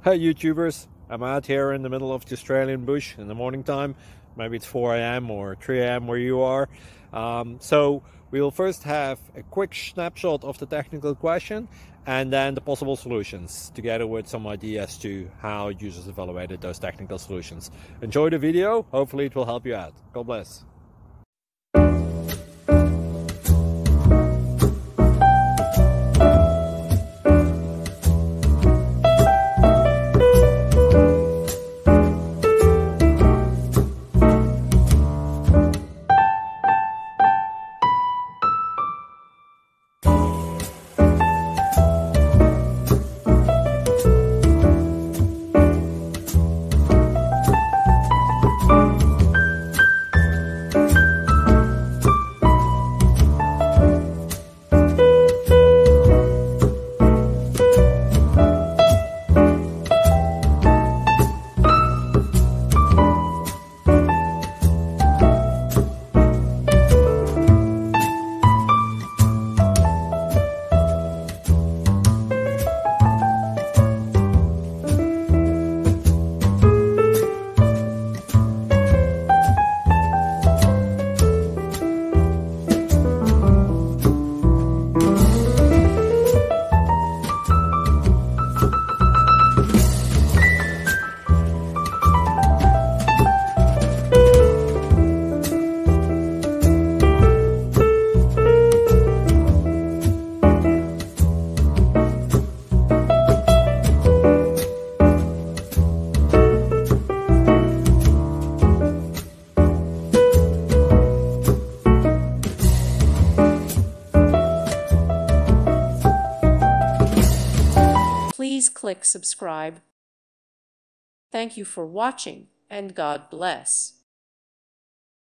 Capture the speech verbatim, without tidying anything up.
Hey YouTubers, I'm out here in the middle of the Australian bush in the morning time. Maybe it's four A M or three A M where you are. Um, so we'll first have a quick snapshot of the technical question and then the possible solutions, together with some ideas to how users evaluated those technical solutions. Enjoy the video, hopefully it will help you out. God bless. Please click subscribe. Thank you for watching, and God bless.